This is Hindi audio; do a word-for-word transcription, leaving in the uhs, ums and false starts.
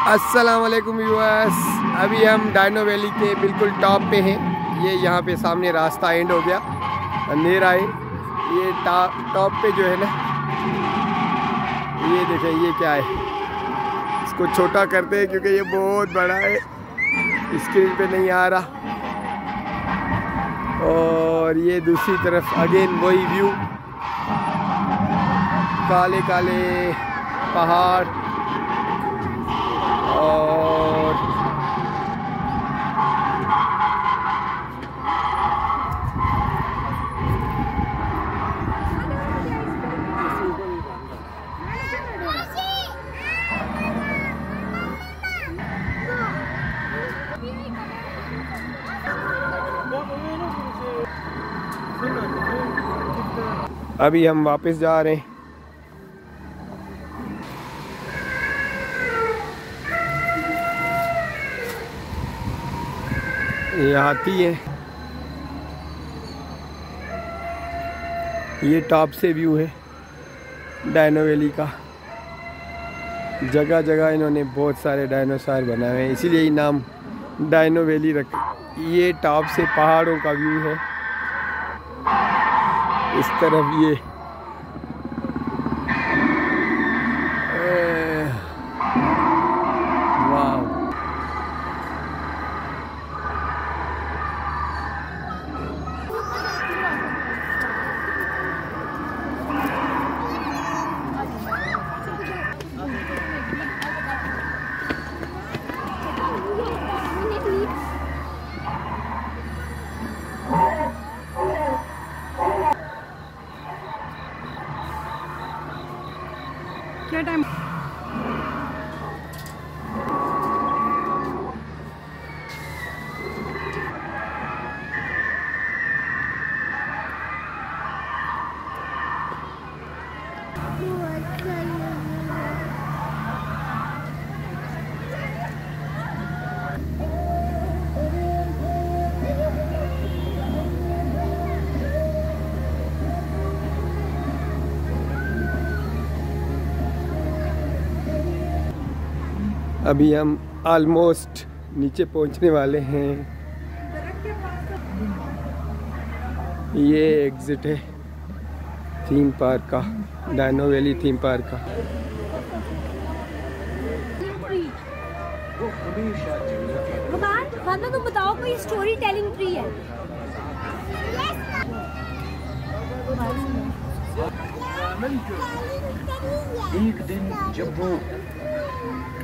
अस्सलाम वालेकुम व्यूअर्स, अभी हम डायनो वैली के बिल्कुल टॉप पे हैं। ये यहाँ पे सामने रास्ता एंड हो गया, अंधेरा है। ये टॉप पे जो है ना, ये देखें ये क्या है। इसको छोटा करते हैं क्योंकि ये बहुत बड़ा है, स्क्रीन पे नहीं आ रहा। और ये दूसरी तरफ अगेन वही व्यू, काले काले पहाड़ और अभी हम वापस जा रहे हैं। ये हाथी है। ये टॉप से व्यू है डायनो वैली का। जगह जगह इन्होंने बहुत सारे डायनासोर बनाए हैं, इसीलिए ये नाम डायनो वैली रख। ये टॉप से पहाड़ों का व्यू है। इस तरफ ये वाह, क्या टाइम अभी हम ऑलमोस्ट नीचे पहुंचने वाले हैं। ये एग्जिट है थीम पार्क का, डायनो वैली थीम पार्क का। वरना तुम बताओ कोई स्टोरी टेलिंग ट्री है। एक दिन जब वो